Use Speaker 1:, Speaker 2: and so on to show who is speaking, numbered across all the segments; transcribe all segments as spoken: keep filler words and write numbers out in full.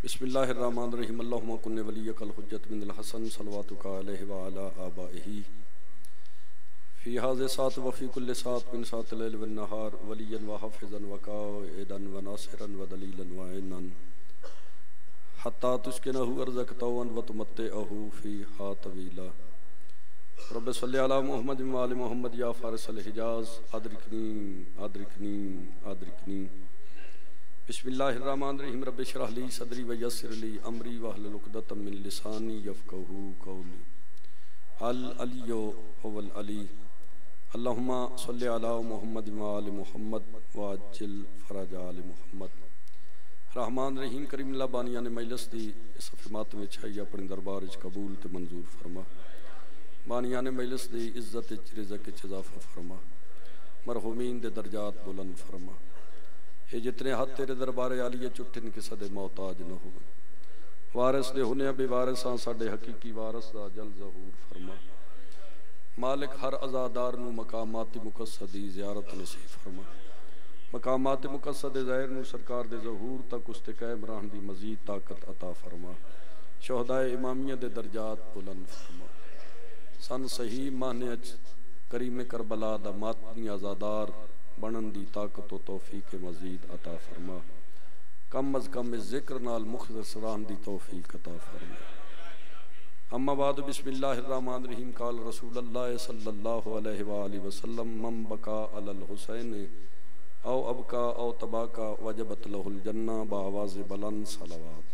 Speaker 1: बिस्मिल्लाहिर्रहमानिर्रहीम अल्लाहुम्मा कुन्नि वलियकल हुज्जत मिनल हसन सलवातुका अलैहि व अला आबाइही फी हाज़े सात व फी कुल्लि सात मिन सात लैल व नहार वलियन व हाफिज़न व काइदन व नासिरन व दलीलन व इनन हत्ता तुस्किनहु अर्ज़क़तहु व तुमत्तिअहु फ़ीहा तवीला रब्बि सल्लि अला मुहम्मद व आलि मुहम्मद या फ़ारिसल हिजाज़ अदरिकनी अदरिकनी अदरिकनी बिस्मिल्लाहिर्रहमानिर्रहीम रब्बि इश्रह ली सदरी व यस्सिर ली अमरी वहलुल उक़दतम मिन लिसानी यफ़क़हू क़ौली अल अलिय्यु हुवल अली अल्लाहुम्मा सल्लि अला मुहम्मद व आलि मुहम्मद व अज्जिल फ़रज आलि मुहम्मद। रहमान रहीम करीम अल्लाह बानिया ने मजलिस दी सफ़िमात विच है अपने दरबार विच कबूल ते मंजूर फरमा। बानिया ने मजलिस दी इज्जत विच रिज़क़ विच इज़ाफ़ा फरमा। मरहूमीन दे दर्जात बुलंद फरमा। ये जितने हाथ तेरे दरबार आलिए चुट्ठिन किसा दे मोहताज न हो। वारिस दे हुने बे वारिसां साडे हकीकी वारिस दा जल ज़हूर फरमा। मालिक हर अज़ादार नू मकामात मुक़स्सदी ज़ियारत नसीब फरमा। मकामात मुक़स्सद ज़ाहिर नू सरकार दे ज़हूर तक उसते कायम रहन दी मज़ीद ताकत अता फरमा। शोहदाए इमामिया दे दर्जात बुलंद फरमा। सन सही माहने करीम करबला दा मातमी अज़ादार बनन दी ताकत व तौफीक मज़ीद अता फरमा। कम अज़ कम ज़िक्र नाल मुख़्तसरान दी तौफीक अता फरमा। अम्मा बाद बिस्मिल्लाहिर्रहमानिर्रहीम काल रसूलुल्लाह सल्लल्लाहु अलैहि व आलिहि वसल्लम मम बका अलल हुसैन औ अबका औ तबाका वजबत लहुल जन्ना बावाज़ बुलंद सलावत।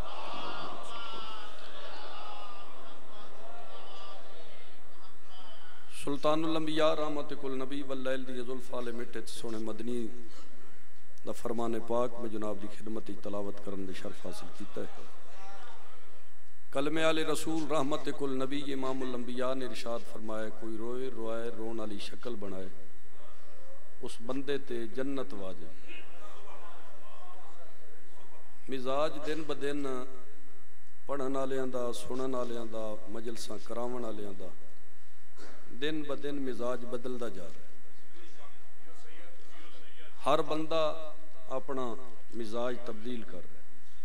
Speaker 1: सुल्तानुल अंबिया रहमत कुल नबी वल्लैल दी ज़ुल्फ़ाल मिटे सोने मदनी दा फरमाने पाक में जनाब दी खिदमत तलावत करन दे शर्फ हासिल कीता है। कलमे आले रसूल रहमत कुल नबी इमामुल अंबिया ने इरशाद फरमाया कोई रोए रोए रोन वाली शक्ल बनाए उस बंदे ते जन्नत वाजिब। मिजाज दिन ब दिन पढ़न वालियां दा सुनन वालियां दा मजलसां करावन वालियां दा दिन ब दिन मिजाज बदलता जा रहा है। हर बंदा अपना मिजाज तब्दील कर रहा है।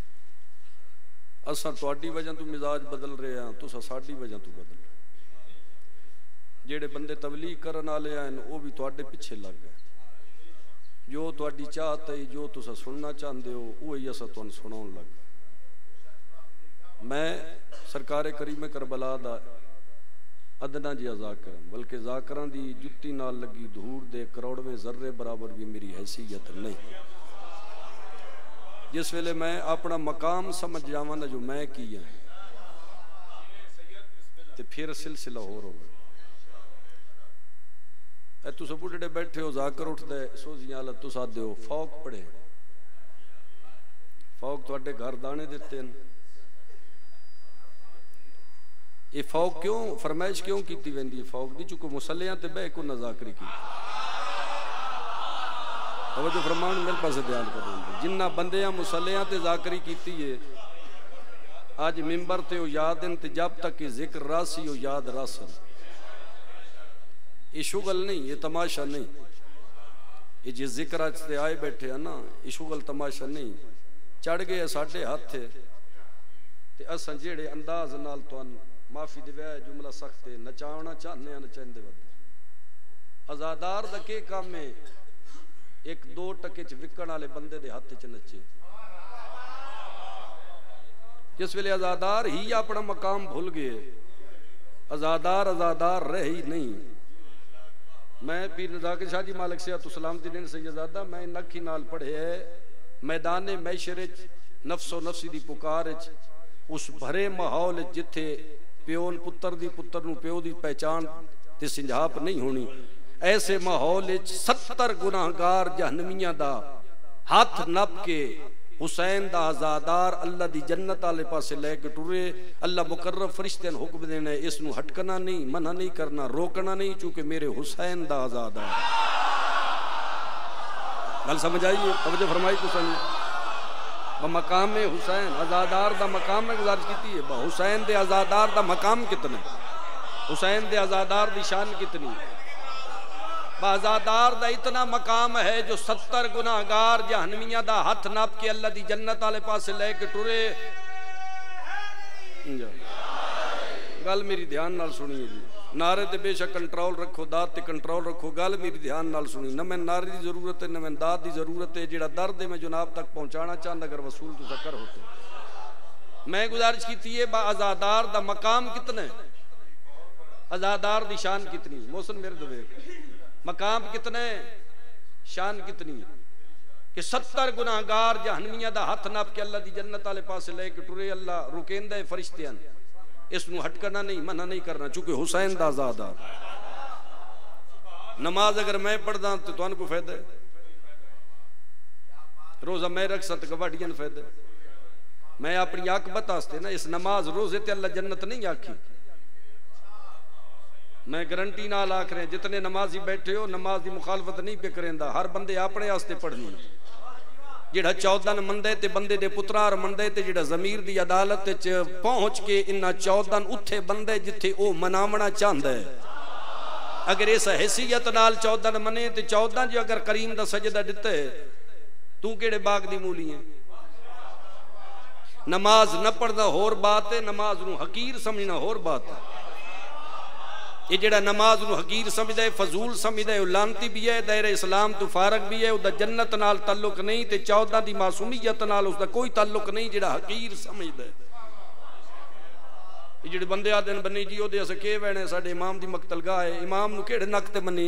Speaker 1: असा तुहाडी वजह तो मिजाज बदल रहे हैं, तुसा साडी वजह तो बदल रहे। जेड़े बंदे तबलीग करन वाले हैं वो भी तुहाडे पिछे लग गए। जो तुहाडी चाहत है जो तुसा सुनना चाहते हो वही असा तुहानू सुनाउण लग गए। मैं सरकार करीम करबला दा अदना जिहा ज़ाकिर बल्कि ज़ाकिरां दी जुत्ती नाल लगी धूड़ दे करोड़वें जर्रे बराबर भी मेरी हैसियत नहीं। जिस वेले मैं अपना मकाम समझ जावां ना जो मैं की है ते फिर सिलसिला होर होवे। ए तुस बुढ़े बैठे हो ज़ाकिर उठदे सोजियां आला तुस आदे हो फौक पड़े फौक तुहाडे घर दाने दिते हैं। ये फौक क्यों फरमाइश क्यों की वेंदी है फौक दी चूंकि मुसलियां ते बह को ना ज़ाकरी की तवज्जो फरमान मेरे पास ध्यान कर जिन्ना बंदियां मुसलियां ते ज़ाकरी कीती है आज मिंबर ते ओ याद इन ते जब तक ये जिक्र रासी हो याद रासन। ये शुगल नहीं ये तमाशा नहीं। ये जिस जिक्र ते आए बैठे है ना ये शुगल तमाशा नहीं। चढ़ गए साढ़े हाथ ते असां जेड़े अंदाज नाल तुहानू माफी दिव्या जुमला सख्त है नचावना चाहने नचाते वे आजादार दा के काम है एक दो टके च विकण वाले बंदे दे हाथ च नचे। जिस वेले आजादार ही अपना मकाम भूल गए आजादार आजादार रहे ही नहीं। मैं पीर ज़ाकिर शाह जी मालिक से तो सलामती दिन सैयदादा मैं नखी नाल पढ़े है मैदाने मैशर नफसो नफसी दी पुकार उस भरे माहौल जिथे प्यो पुत्र दी पुत्र नू प्यो दी पहचान ते सिंझाप नहीं होनी ऐसे माहौल सत्तर गुनाहगार जहन्नमियां दा हाथ नप के हुसैन दा आजादार अल्लाह दी जन्नत वाले पासे लेके टुरे। अल्लाह मुकर्रब फरिश्ते ने हुक्म देना इस नू हटकना नहीं मना नहीं करना रोकना नहीं चूंकि मेरे हुसैन दा आजादार। गल समझ आई तवज्जो फरमाई तुसां मकाम में हुसैन आजादार दा मकाम में गुजारिश की है हुसैन दे आजादार दा मकाम कितना हुसैन दे आजादार दी शान कितनी। आजादार दा इतना मकाम है जो सत्तर गुनाहगार जहन्नमियां दा हथ नाप के अल्लाह दी जन्नत वाले पासे लेके टुरे। गल मेरी ध्यान नाल सुनिए जी, नारे ते बेशक कंट्रोल रखो, दात ते कंट्रोल रखो, गल मेरी ध्यान नाल सुनी। न मैं नारे की जरूरत है न मैं दात की जरूरत है, जेड़ा दर्द है मैं जनाब तक पहुंचाना चाहता, अगर वसूल तो कर होते। मैं गुजारिश की है आजादार दा मकाम कितना है, आजादार दी शान कितनी, मोहसिन मेरे दो मकाम कितना है, शान कितनी कि सत्तर गुनाहगार जहन्नमियां दा हथ नाप के अल्लाह दी जन्नत वाले पासे लेके टुरे। अल्लाह रुकेंदा है फरिश्तियां, इसनू हटकना नहीं, मना नहीं करना, चूंकि हुसैन दा आजादार। नमाज अगर मैं पढ़दा तो तुहानू को फायदा है, रोजा मैं रख सत कवाडियन फायदा। मैं अपनी आकबत वास्ते ना इस नमाज रोजे ते अल्लाह जन्नत नहीं आखी, मैं गारंटी नाल आख रहे जितने नमाजी बैठे हो नमाज की मुखालफत नहीं पे करेंदा, हर बंदे अपने वास्ते पढ़नी। जेड़ा चौदह मंदे ते बंदे दे पुत्रार मंदे ते जेड़ा जमीर दी अदालत च पहुंच के इन्ना चौदह उत्थे बंदे जिथे ओ मनावना चाहता है। अगर इस हैसियत नाल चौदह मने ते चौदह जो अगर करीम दा सजदा दिते तू केड़े बाग दी मूली है। नमाज न पढ़ना होर बात है, नमाज नू हकीर समझना होर बात है। ये जेड़ा नमाज नू हकीर समझदा है, फजूल समझदा है, लानती भी है, दायरे इस्लाम तो फारग भी है, उदा जन्नत नाल ताल्लुक नहीं ते चौदह दी मासूमियत नाल उसदा कोई ताल्लुक नहीं, जेड़ा हकीर समझदा है। ये जेड़े बंदे आदन बनी जी ओदे अस के वैणे साडे इमाम दी मकतलगाह है, इमाम नू केड़े नक ते मनी,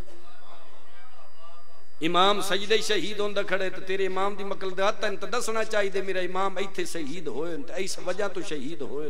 Speaker 1: इमाम सजदे शहीद होंदा खड़े ते तेरे इमाम दी मकतलगाह तैन तो दसना चाहिए मेरा इमाम इत्थे शहीद होए ते इस वजह तो शहीद होए।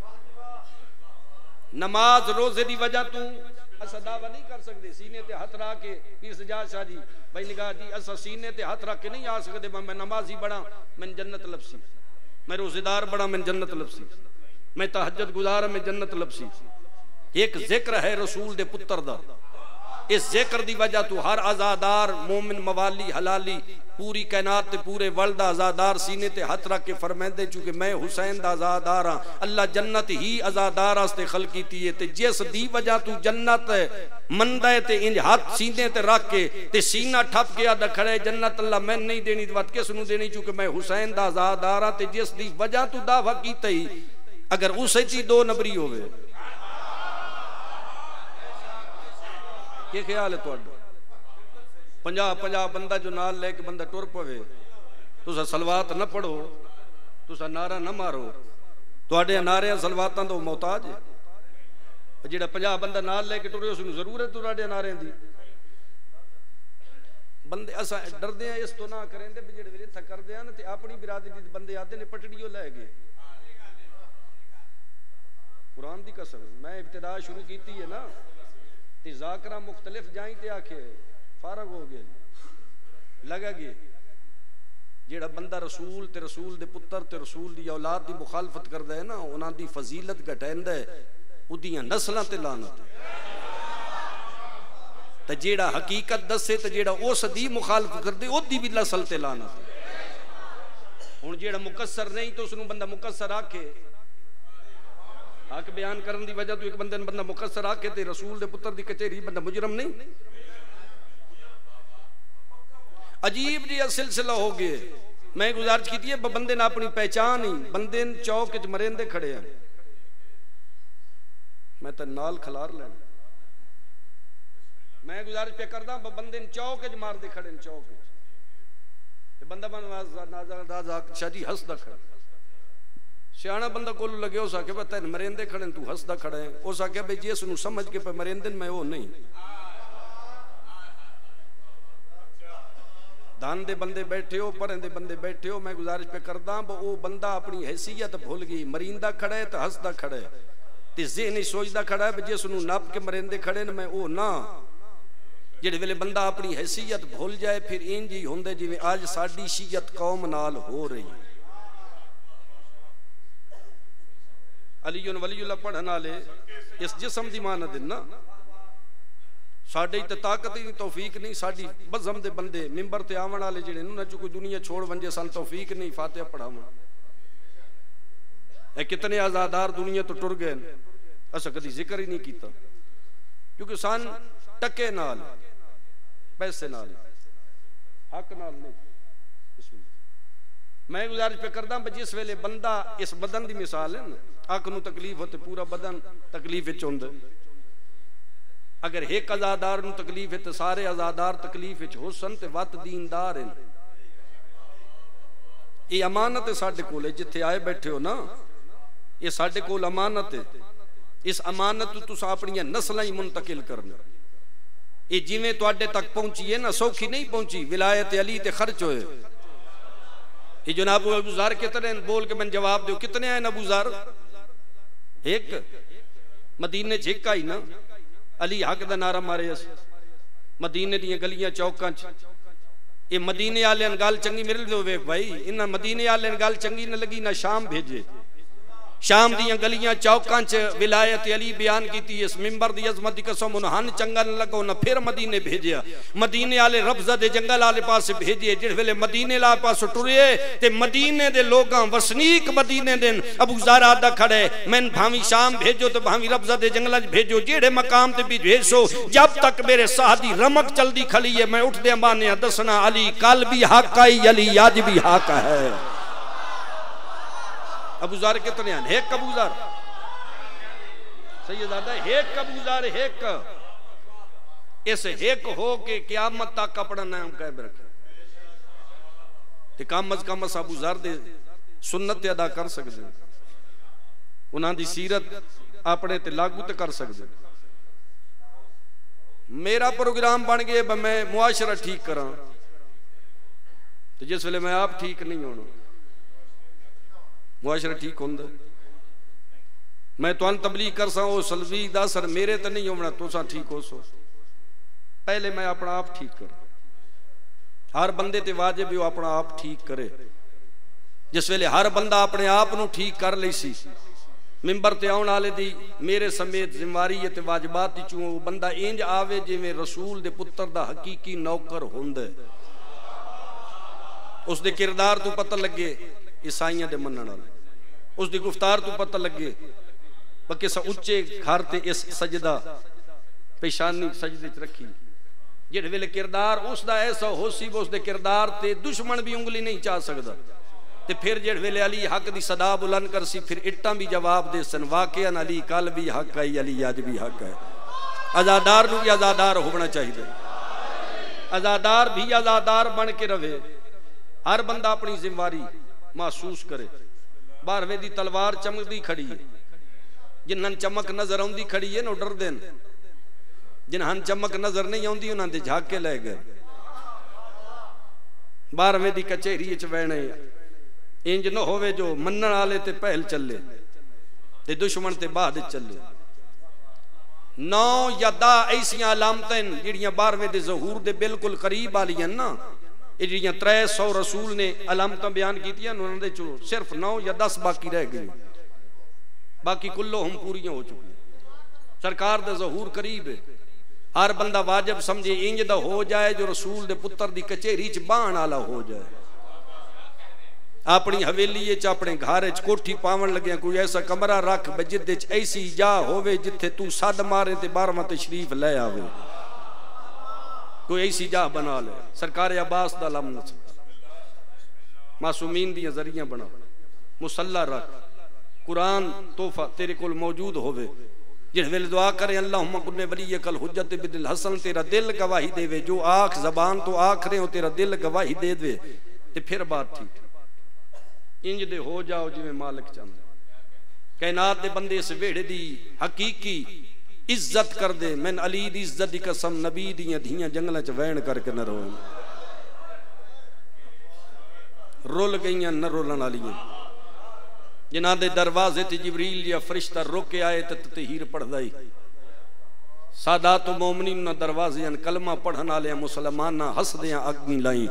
Speaker 1: नमाज रोजे की वजह तू असा दावा नहीं कर सकते, सीने ते हथ रख के पीर सजाद शाह जी भाई निगाह जी असा सीने ते हथ रख के नहीं आ सकते मैं नमाजी बड़ा मैं जन्नत लपसी, मैं रोजेदार बड़ा मैं जन्नत लपसी, मैं तहज्जुद गुजार मैं जन्नत लपसी। एक जिक्र है रसूल दे पुत्र दा, इस जिक्र दी वजह तू हर आजादार मोमिन मवाली हलाली पूरी कायनात ते पूरे वर्ल्ड दा आजादार सीने ते हथ रख के फरमांदे चूंकि मैं हुसैन दा आजादार हां। अल्लाह जन्नत ही आजादार वास्ते खल कीती है ते जिस दी वजह तू जन्नत मंदा है ते इंज हाथ सीने ते रख के ते सीना ठप के आदा खड़े जन्नत अल्लाह मैं नहीं देनी बात किस नू देनी चूंकि मैं हुसैन दा आजादार हां ते जिस दी वजह तू दावा कीता ही अगर उसे ची दो नबरी होवे के ख्याल है तुहाडा? पंजाह पंजाह बंदा जो नाल लेके बंदा टुर पवे, तुसा सलवात न पढ़ो, तुसा नारा न मारो, तुहाडे नारे सलवातां तो मोहताज है। जेड़ा पंजाह बंदा नाल लेके टुरे उसनू जरूरत तुहाडे नारे दी। बंदे असा डरदे हैं इस तो ना करेंदे भी जेड़े इत्थे करदे हैं ते अपनी बिरादरी दे बंदे आदे ने पटड़ियो लै गए। कुरान दी कसम मैं इब्तिदा शुरू कीती है ना ते जाकरा मुख्तलिफ जाई ते आखे फारग हो गए लगा गए। जेड़ा बंदा रसूल ते रसूल दे पुत्र ते रसूल दी औलाद दी मुखालफत करदा है ना उन्हां दी फजीलत घटांदा है, उदियां नस्लां ते लानत है। ते जेड़ा हकीकत दसे ते जेड़ा उस दी मुखालफत करदे ओदी भी नस्ल ते लानत है। हुण जेड़ा मुकस्सर नहीं तो उसनू बंदा मुकस्सर आखे, हक बयान करने की वजह तो एक बंदे ने बंदा मुकस्सर आके ते रसूल दे पुत्र दी कचहरी बंदा मुजरम नहीं। अजीब जी सिलसिला हो गए। मैं गुजारिश की है बंदे ने अपनी पहचान ही बंदे चौक च मरेंदे खड़े हैं, मैं तो नाल खलार लेना। मैं गुजारिश पे करदा बंदे ने चौक च मारदे खड़े ने चौक च बंदा बंदा शादी हसदा खड़ा सियाना बंदा को लगे उस आके भाई तेन मरेंदे खड़े तू हसदा खड़ा है, उस आके भाई जिस नू समझ के पे मरेंदे मैं वो नहीं। दान दे बंदे बैठे हो परें दे बंदे बैठे हो, मैं गुजारिश पे करदा वो बंदा अपनी हैसियत भूल गई, मरींदा खड़ा है तो हसदा खड़ा है ते ज़हन सोचदा खड़ा है जिस नू नप के मरेंदे खड़े ने मैं वो ना। जेड़े वेले बंदा अपनी हैसियत भूल जाए फिर इंज ही होंदे जिवें अज साडी शीयत कौम नाल हो रही। अलीयुन वलीयुल्लाह पढ़न वाले इस जिस्म की मानत ना साढ़े तो ताकत ही तौफीक नहीं, साड़ी बज़म दे बंदे मिंबर ते आवन वाले जिहड़े ना जो कोई दुनिया छोड़ वंजे सन तौफीक नहीं फातिहा पढ़ावन। ए कितने आजादार दुनिया तो टुर गए, अस कदी जिक्र ही नहीं किया क्योंकि सन टके नाल पैसे नाल हक नाल नहीं। मैं गुजारिश पे करदा जिस वेले बंदा इस बदन की मिसाल है ना, अख नूं तकलीफ हो तो पूरा बदन तकलीफ विच हुंदा। अगर एक अजादार नूं तकलीफ है तो सारे अजादार तकलीफ विच हो सन ते वत दीनदार हैं। ये अमानत है साडे कोल, जिथे आए बैठे हो ना, ये साडे कोल अमानत है। इस अमानत तू तुस अपनी नस्लां ही मुंतकिल करना। ये जिवें तुहाडे तक पहुंची है ना, सौखी नहीं पहुंची। विलायत अली ते खर्च होए। ये जनाब अबू ज़र कितने बोल के मैं जवाब दो, कितने आए अबू ज़र? एक मदीने च एक आई ना, अली हक दा नारा मारे अस मदीने दी गलियां चौकां च। ये मदीने वाले गल चंगी मेरे लिए वेख भाई, इन्हां मदीने वाले गल चंगी न लगी ना शाम भेजे। शाम दियां गलियां चौकां च विलायत अली बयान की इस मिंबर दी अजमत दी कसम उन्हां चंगा न लगो ना फिर मदीने भेजिया। मदीने वाले रब्ज़ा दे जंगल वाले पास भेजे। जिस वेले मदीने वाले पास टुरे ते मदीने दे लोगां वसनीक मदीने दे अबू ज़र आदा खड़े, मैन भावी शाम भेजो तो भावी रब्ज़ा दे जंगल च भेजो, जेड़े मकाम ते भी भेजो, जब तक मेरे साह दी रमक चलदी खली है मैं उठदे बाने दसना अली कल भी हक आई, अली आज भी हक है। अबू ज़र कितने हैं? एक अबू ज़र सैयदादा, एक अबू ज़र एक। इस एक हो के क़यामत तक अपना नाम कायम रखे ते कम अज कम अस अबू ज़र दे सुन्नत अदा कर सकते, उन्हां दी सीरत अपने ते लागू ते कर सकते। मेरा प्रोग्राम बन गया मैं मुआशरा ठीक करा, तो जिस वेले मैं आप ठीक नहीं होना मुआशरा ठीक होंदा। मैं तुहानू तबलीग कर सा ओ सलवी दा असर मेरे ते नहीं होना, तुसा ठीक हो सो। पहले मैं अपना आप ठीक कर। हर बंदे ते वाजिब है अपना आप ठीक करे। जिस वेले हर बंदा अपने आप नू ठीक कर ली सी, मिंबर ते आउण वाले दी मेरे समेत जिम्मेवारी है ते वाजिबात चों वो बंदा इंज आवे जिवें रसूल दे पुत्र दा हकीकी नौकर हुंदा। उसदे किरदार तो पता लगे ईसाइयां दे मनण वाले, उसकी गुफ्तार तो पता लगे बाकी सा उच्चे घर ते इस सजदा पेशानी सजदे च रखी। जिहड़े वेले किरदार उसका ऐसा हो सी उसके किरदार ते दुश्मन भी उंगली नहीं चा सकता। ते फिर जिहड़े वेले अली हक दी सदा बुलंद कर सी फिर इट्टां भी जवाब दे सन वाकया अली कल भी हक है, अली अज भी हक है। आजादार नूं भी आजादार होना चाहिए, आजादार भी आजादार बन के रहे। हर बंदा अपनी जिम्मेवारी महसूस करे। बारहवें दी तलवार चमकदी खड़ी है, जिन्हां चमक नजर आउंदी खड़ी है ना डर देन, जिन्हां चमक नजर नहीं आउंदी उन्हां दे झाक के लै गए। बारहवें दी कचहरी च बहने इंज न होवे जो मनण वाले ते पहल चले ते दुश्मन ते बाद चले। नौ या दस ऐसियां अलामतें जिहड़ियां बारहवें दे ज़हूर दे बिल्कुल करीब वालियां ना, ये जिहड़ियां त्रै सौ रसूल ने अलामतां बयान कीतियां उन्हां दे चों सिर्फ नौ या दस बाकी रह गई, बाकी कुल्लो हम पूरियां हो चुकी। सरकार दा ज़हूर करीब है। हर बंदा वाजिब समझे इंज दा हो जाए जो रसूल दे पुत्र दी कचहरी च बाण वाला हो जाए। अपनी हवेली च अपने घर च कोठी पावन लगे कोई ऐसा कमरा रख जिदे च ऐसी जा होवे जिथे तू सद मारे ते बारहवां तशरीफ ले आवे। कोई ऐसी जा बना ले। सरकार अब्बास दा लम मासूमीन दी जरिया बना, मुसल्ला रख, कुरान तोहफा तेरे कोल मौजूद होवे। जिस वेले दुआ करे अल्लाहुम्मा कुन्ने वलियकल हुज्जत बिल हसन, तेरा दिल गवाही देवे। जो आख जबान तो आख रहे हो तेरा दिल गवाही दे दे ते फिर बात ठीक। इंज दे हो जाओ जिवें मालिक चाहंदा। कायनात दे बंदे इस वेड़े दी हकीकी इज्जत कर दे। मैन अली दी इज्जत दी कसम नबी दियां धियां जंगलां च वहन करके न रोन, रुल गईयां न रोलन वालियां। जिन्हां दे दरवाजे ते जिबरील या फरिश्ता रुक के आए ते तहीर पढ़दा ही। सादात मोमिनीन ना दरवाजे अन कलमा पढ़न वाले मुसलमाना हसदियां अग्नी लाई।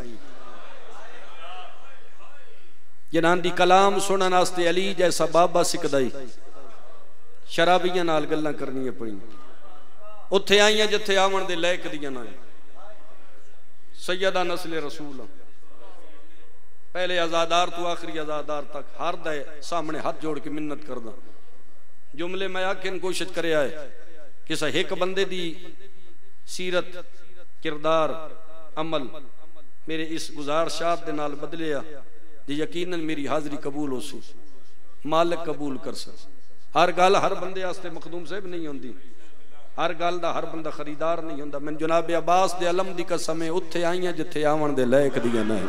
Speaker 1: जिन्हां दी कलाम सुनन वास्ते अली जैसा बाबा सिकदाई शराबियां नाल गल्लां करनियां पईयां। उत्थे आईयां जिथे आवन दे लायक दियां ना। सैयदा नस्ल रसूल पहले आजादार तो आखिरी आजादार तक हर दे सामने हाथ जोड़ के मिन्नत करदा। जुमले मैं आखिन कोशिश करे आए कि एक बंदे दी सीरत किरदार अमल मेरे इस गुजारशात दे नाल बदलिया जे यकीनन मेरी हाज़री कबूल हो सी, मालिक कबूल कर स। हर गल हर बंदे वास्ते मखदूम साहब नहीं होंदी, हर गल दा हर बंदा खरीदार नहीं होंदा। मैं जनाब अब्बास दे अलम दी कसम है उत्थे आई हां जिथे आवन दे लायक दियां नहीं।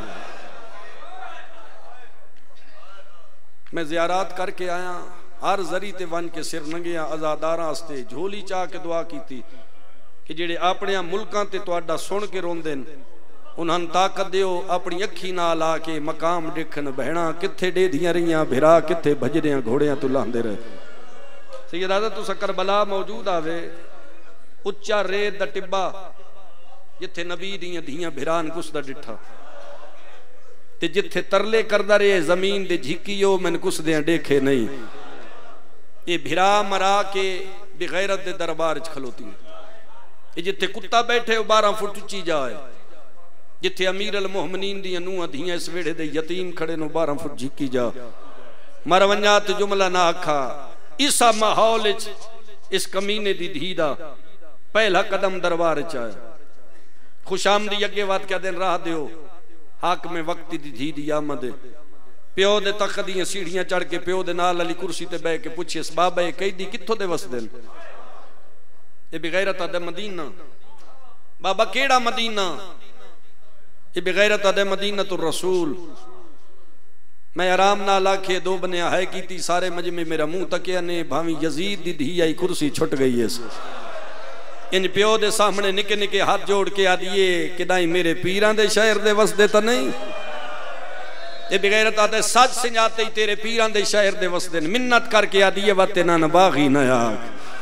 Speaker 1: मैं ज़ियारत करके आया, हर जरी ते वन के सिर नंगिया आज़ादारां वास्ते झोली चाह के दुआ कीती कि जेड़े अपने मुल्कां ते तुहाडा सुन के रोंदे न उन्हां ताकत दियो, अपनी अखी नाल आके मकाम देखन बहना किथे डेदियां रहियां भिरा किथे भजदियां घोड़ियां तू लांदे रहे। सैयद आज़त तुसा करबला मौजूद आवे, उच्चा रेत दा टिब्बा जिथे नबी दियां धियां भिरान कुसदा डिठा ते जिथे तरले करदा रहे जमीन दे झिकियो मैंने कुसदे देखे नहीं। ये भिरा मरा के बेगैरत दे दरबार च खलोती, ये जिथे कुत्ता बैठे बारह फुट उच्ची जाए, जिथे अमीर अल मोहमनीन दी नूहां धियां इस वेड़े दे यतीम खड़े नो बारह फुट झिकी जा। मर वंजा ते जुमला ना आखा। इसा माहौल इस कमीने दी धी दा पहला कदम दरबार च आया। खुशामदी अगे बात क्या दिन राह दियो, हाक में वक्त दी धी दी आमद। प्यो दे तख्त दियां सीढ़ियां चढ़ के प्यो दे नाल अली कुर्सी ते बह के पुछे बाबा ये कैदी कित्थों दे वसदे न? ये बेगैरत दे मदीना। बाबा केड़ा मदीना? ये बेगैरत दे मदीनतुर रसूल। मैं आराम नाल आखे दो बनिया है की सारे मजमे मेरा मुंह तकिया ने भावी यजीद दी धी आई कुर्सी छुट गई है। इन प्यो दे सामने निके निके हाथ जोड़ के आदिए किदाई मेरे पीरां दे शहर दे वसदे तो नहीं। ये बेगैरत आते सच सिंजाते ही तेरे पीरां दे शहर दे वसदे मिन्नत करके आदिए वते ना बागी ना आग।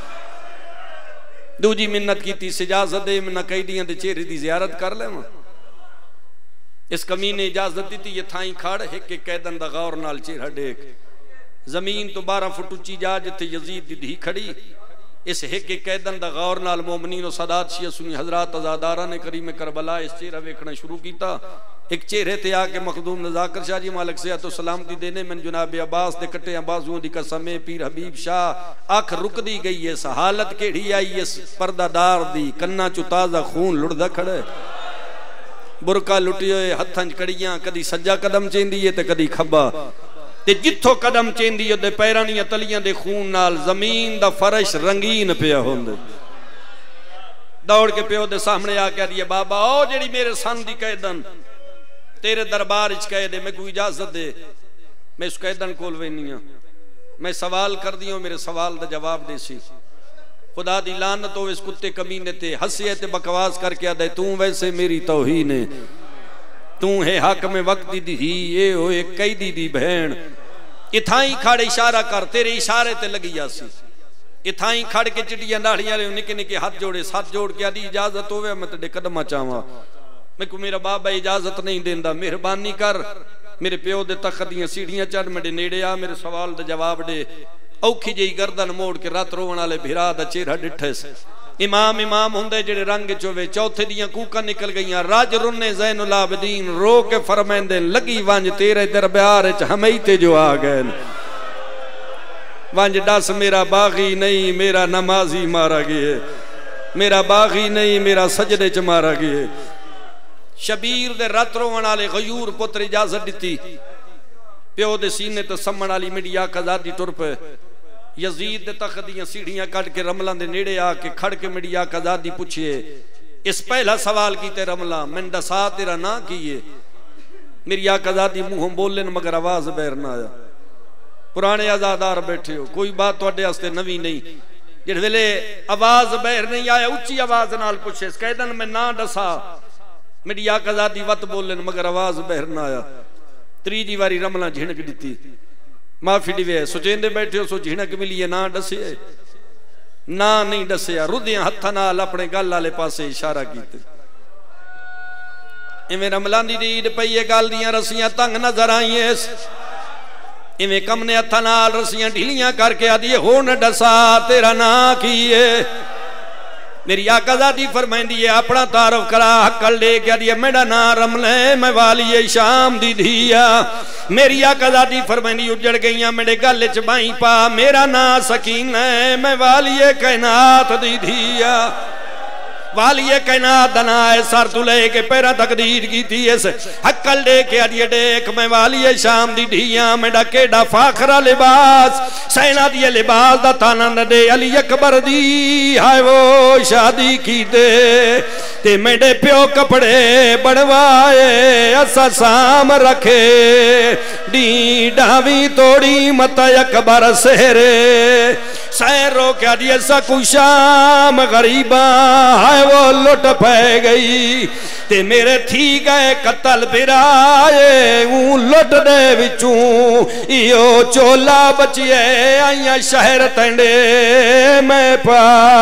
Speaker 1: दूजी मिन्नत की थी इजाजत दे मैं कैदियां दे चेहरे दी जियारत कर लेवां। इस कमी ने इजाजत दी थी ये थाई खड़ एक एक कैदन दा गौर नाल चेहरा देख। जमीन तो बारह फुट उच्ची जा जिथे यजीद दी धी खड़ी, इस एक एक कैदन दा गौर नाल मोमनीन और सादात शिया सुन्नी हजरात अज़ादारा ने करीम करबला इस चेहरा वेखना शुरू किया। एक चेहरे ते आके मखदूम नज़ाकर शाह जी मालिक सेहत सलामती देने मैंने जुनाब अब्बास दे कट्टे बाजुओं दी कसम पीर हबीब शाह अख रुकदी गई है। इस हालत केड़ी आई इस पर्दादार दी, कन्ना चु ताज़ा खून लुड़दा खड़े, बुरका लुटियो हथां च कड़ियां, कदी सज्जा कदम चेंदी है ते कदी खब्बा, ते जिथों कदम चेंदी है पैरां दीयां तलियां दे खून नाल जमीन दा फर्श रंगीन पिया होंदे। दौड़ के प्यो दे सामने आके दिए बाबा ओ जेड़ी मेरे सन दी कैदन तेरे दरबार च कह दे, मैं कोई इजाजत दे, मैं उस कैदन कोल वेनी हां, मैं सवाल कर दियो मेरे सवाल दा जवाब दे सी। खुदा दी लानत हो इस कुत्ते कमीने ते हंसे ते बकवास करके आदे तू वैसे मेरी तौहीन है, तू है हक में वक्त दी ही ये होए कैदी दी बहन। इथाई खड़े इशारा कर तेरे इशारे ते लगी जासी। इथाई खड़ के चिड़ियां दाढ़ियां निके निके हाथ जोड़े साथ जोड़ के आदि इजाजत होवे मैं तेरे कदम चावा। मैं को मेरा बाबा इजाजत नहीं देंदा, मेहरबानी कर मेरे प्यो दे तख्त दियां सीढ़ियां चढ़ मेरे नेड़े आ, मेरे सवाल दा जवाब दे। औखी जी गर्दन मोड़ के रात रोवण वाले भिरा दा चेहरा डिठे से। इमाम इमाम हुंदे जेड़े रंग चोवे चौथे दियां कूकां निकल गईयां। राज रुन्ने ज़ैनुल आबिदीन रो के फरमांदे लगी वंज तेरे दरबार च हमईते जो आ गए। वंज दस मेरा बागी नहीं मेरा नमाजी मारा गए, मेरा बागी नहीं मेरा सजदे च मारा गए। शबीर दे रत रोवण वाले गयूर पुत्र इजाजत दी, प्यो दे सीने तो सम्मण वाली मिड़ी आख आजादी तुर पे। यजीद दे तख्त दियां सीढ़ियां कट के रमला दे नेड़े आके खड़ के मिड़ी आख आजादी पूछिए। इस पहला सवाल कीते रमला मैं दसा तेरा ना कीए। मेरी आख आजादी मुंहों बोले मगर आवाज बहर ना आया। पुराने आजादार बैठे हो, कोई बात तुहाडे वास्ते नवी नहीं। जिस वेले आवाज बहर नहीं आया उच्ची आवाज नाल पूछे कैदन मैं ना दसा। मेरी आख आजादी वत बोले मगर आवाज बहर ना आया। त्रीजी वारी रमला झिणक दी, माफी दिवे सुचेंदे बैठे हो सो झिणक मिली है ना दसे ना नहीं दसिया। रुदियां हत्थां नाल अपने गल वाले पासे इशारा कीते। इवें रमलां दी रीड पई है गल दियां रस्सियां तंग नजर आईए। इवें कमने हत्थां नाल रस्सियां ढीलियां करके आदि हो न दसा तेरा ना की है। मेरी आकाजादी फरमाइंदी है अपना तारफ करा हकल ले के दिया मेरा ना रमले मैं वाली शाम दी धिया। मेरी आकाजादी फरमाइंदी उजड़ गईया मेरे गल च बाई पा मेरा ना सकीन है मैं वाली कैनात दी धिया। वालिए कहना दना सर तू लेके पैरा तकदीर की थी इस हक्कल दे के अड़िए देख मैं वालिए शाम दी ढिया मेरा केड़ा फाखरा लिबास सैना दिए लिबास दा ताना न दे अली अकबर दी हाय वो शादी की दे ते मेरे प्यो कपड़े बनवाए असा साम रखे डी डावी तोड़ी मत अकबर सेरे सैरो क्या दिए सकुशाम गरीबा हाय वो लुट पै गई ते मेरे थी गए कतल बिराए ऊ लुट दे विचू इयो चोला बचिए आइया शहर तंडे मैं पा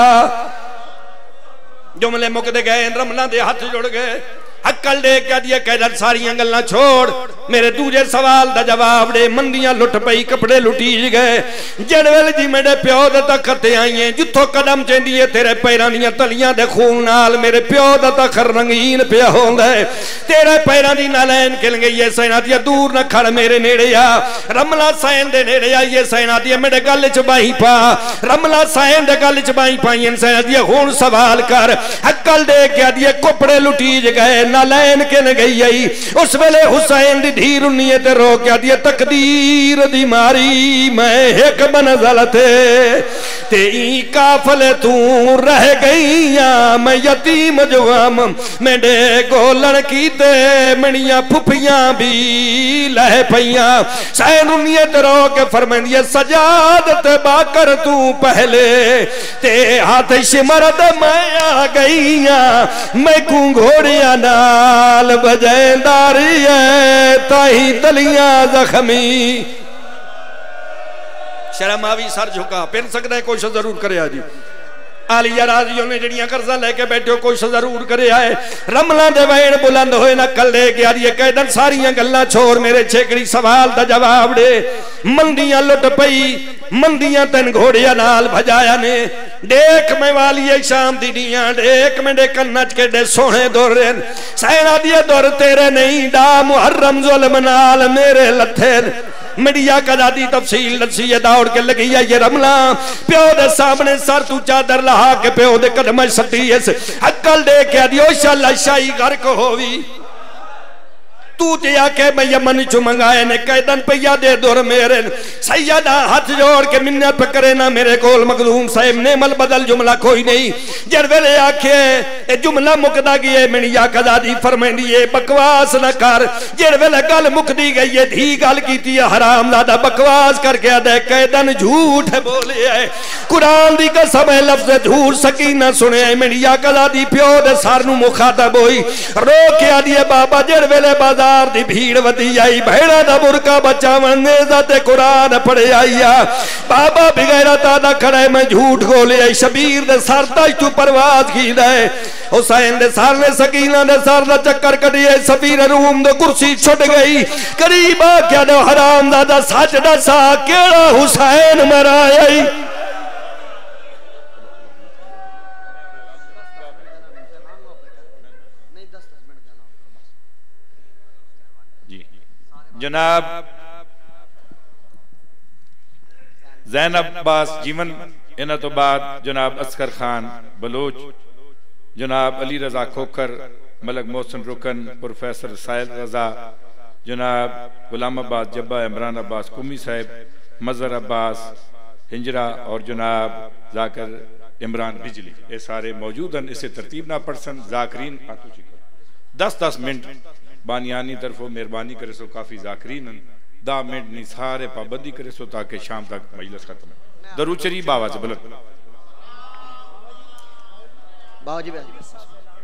Speaker 1: जुमले मुकदे गए रमला दे हाथ जुड़ गए अक्ल दे क्या दिए कैदर सारियां गल्लां छोड़ मेरे दूजे सवाल दा जवाब दे मंदियां लुट पई कपड़े लुटीज गए जेड़े वेले जी मेरे प्यो दा तखत आईए जिथों कदम चेंदी है तेरे पैरां दियां तलियां दे खून नाल मेरे प्यो दा तखत रंगीन पिया होंदा है तेरे पैरां दी नालैन खिल गई है सैना दी दूर न खड़ मेरे नेड़े आ रमला सैन दे नेड़े आईए सैना दी मेरे गल च बाही पा रमला सैन दे गल च बाही पाई सैना दी हुण सवाल कर अक्ल दे क्या दिए कपड़े लुटीज गए नालैन किन गई आई उस वेले हुसैन दी धीर उन्नीए ते रो क्या दिए तकदीर दी मारी मैं एक बनज़ल थे ते ई काफले तू रह गईया मैं यतीम जुआम मेरे गोलन कीते मणिया फुफियां भी लह पईया सैन उन्नीए ते रो के फरमांदी सजाद ते बाकर तू पहले ते हाथ शिमर दे मैं आ गईया मैं कू घोड़िया ना नाल बजेदारी है ताही तलियां जख्मी शर्म आवी सर झुका फिर सकता है कोशिश जरूर करे जी आलिया राजियों ने जड़ियां कर्जा लेके बैठे कोशिश जरूर करे आए रमला दे वैन बुलंद होए ना कले गया ये कैदन सारियां गल्लां छोड़ मेरे छेकड़ी सवाल दा जवाब दे मंदियां लुट पई मंदियां तन घोड़िया नाल भजाया ने देख मैं वाली शाम दी दियां देख मेरे कन्ना च केडे सोहने दुर सैना दिए दुर तेरे नहीं डा मुहर्रम जुल्म नाल मेरे लथे मीडिया कदा दी तफसील दसी दौड़ के लगी है ये रमला प्यो दे सामने सर तू चादर लहा के प्यो दे कदम सटी इस अक्ल दे के दियो शाला शाही गर्क होवी तू ते आके मैं यमन चु मंगाए ने कैदन पैया दे दुर मेरे सैयदा हाथ जोड़ के मिन्नत पे करे ना मेरे कोल मखदूम साहिब ने मल बदल जुमला कोई नहीं जर वेले आखे ए जुमला मुकदा गई मिनिया कदा दी फरमांदी है बकवास ना कर जर वेले गल मुकदी गई है धी गल कीती है हराम दादा बकवास करके दे कैदन झूठ बोले है कुरान दी कसम है लफ्ज झूठ सकीना सुने मिनिया कदा दी प्यो दे सर नु मुखातब होई रो के आदी बाबा जर वेले बाजार दी भीड़ वधी आई भेड़ा दा बुरका बचावन ने कुरान पढ़े आई बाबा बिगैरता दा खड़े मैं झूठ बोले आई शबीर दे सर तक तू परवाज की दे हुसैन दे सर ने सकीना दे सर दा चक्कर कटिए सफीर रूम दे कुर्सी छुट गई करीब आ क्या दो हराम दादा सच दसा केड़ा हुसैन मराया
Speaker 2: जनाब ज़ैनब अब्बास जीवन इन्हां तो बाद जनाब असगर खान बलोच जनाब अली रजा खोखर मलक मोहसिन रुकन प्रोफेसर साहिल रजा जनाब गुलाम अब्बास जब्बा इमरान अब्बास कुमी साहब मजहर अब्बास हिंजरा और जनाब जाकर इमरान बिजली ये सारे मौजूद हैं इसे तरतीब ना पढ़सन जाकरीन दस दस मिनट बानियानी तरफों मेहरबानी करे सो काफ़ी जाकरीन दा मिनट नहीं सारे पाबंदी करे सो ताकि शाम तक मजलिस खत्म है दरूद शरीफ बाबा से बुलंद